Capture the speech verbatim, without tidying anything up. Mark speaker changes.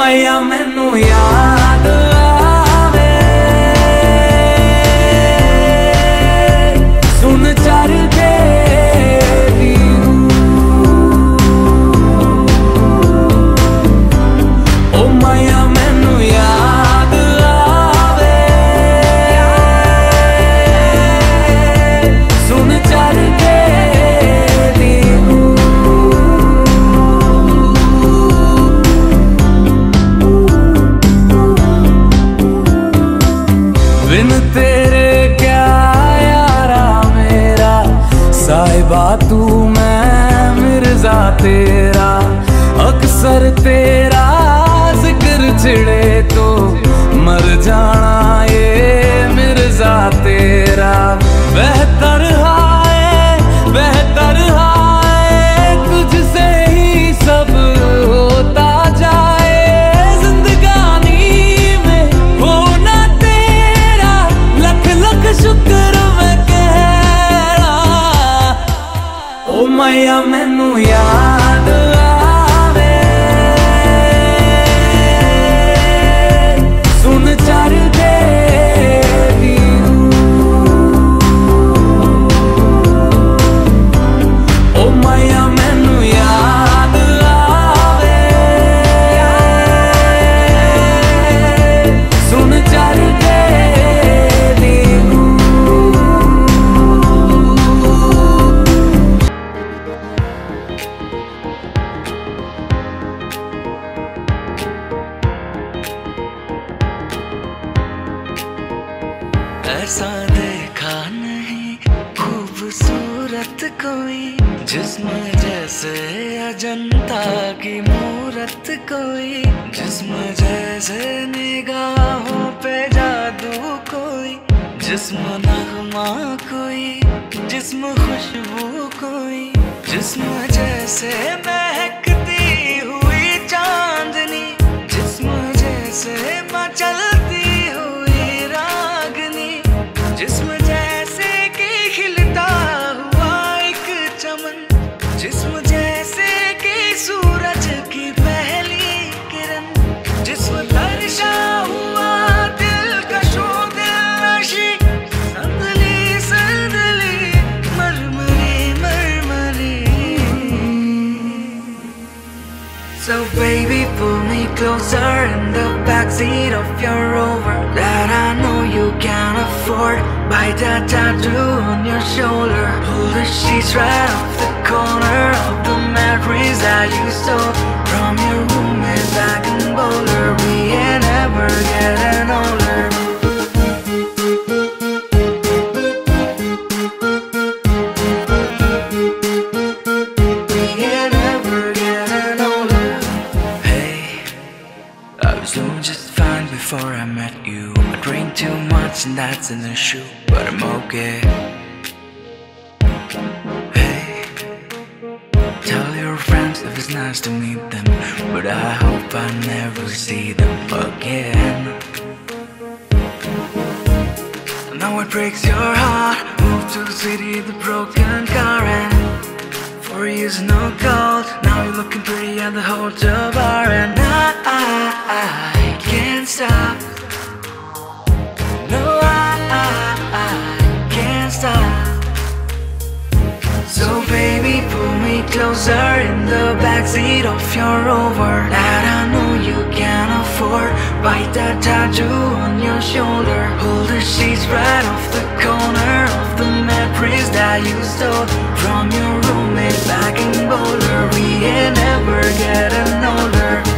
Speaker 1: माया मैनू याद आवे सुन चर के ओ माया मैनू याद आवे सुन चर के बिन तेरे क्या यारा मेरा साहिबा तू मैं मिर्जा तेरा अक्सर तेरा जिक्र छिड़े तो मर जाना ये मिर्जा तेरा बेहतर हाय बेहतर हाय तुझसे ही सब होता जाए जिंदगानी में होना तेरा लख लख शुक्र मैं कह रहा ओ माया मैनू याद आवे सुन चर के ओ माया मैनू याद आवे सुन चर के
Speaker 2: ऐसा देखा नहीं खूबसूरत कोई जिस्म जैसे अजंता की मूरत कोई जिस्म जैसे निगाहों पे जादू कोई जिस्म नगमा कोई जिस्म खुशबू कोई जिस्म जैसे महकती हुई चांदनी जिस्म जैसे मचलती हुई रागनी जिस्म जैसे कि खिलता हुआ एक चमन जिस्म जैसे कि सूरज की पहली किरण जिस्म तर्शा हुआ दिल कशो दिल नशी संदली संदली मरमरी मरमरी So baby pull me closer in the backseat of your Rover that I know you can't afford. Bite that tattoo on your shoulder. Pull the sheets right off the corner of the mattress that you stole from your roommate back in Boulder. We ain't ever getting older. We ain't ever getting older. Hey, I was doing just fine before I met you. I drink too much and that's an issue, but I'm okay. Hey, tell your friends if it's nice to meet them, but I hope I never see them again. Now it breaks your heart. Moved to the city, the broken car, and four years no gold. Now you're looking pretty at the hotel bar, and I, I, I can't stop. No, I, I, I can't stop. So baby, pull me closer in the backseat of your Rover that I know you can't afford. Bite that tattoo on your shoulder. Pull the sheets right off the corner of the mattress that you stole from your roommate back in Boulder. We ain't ever getting older.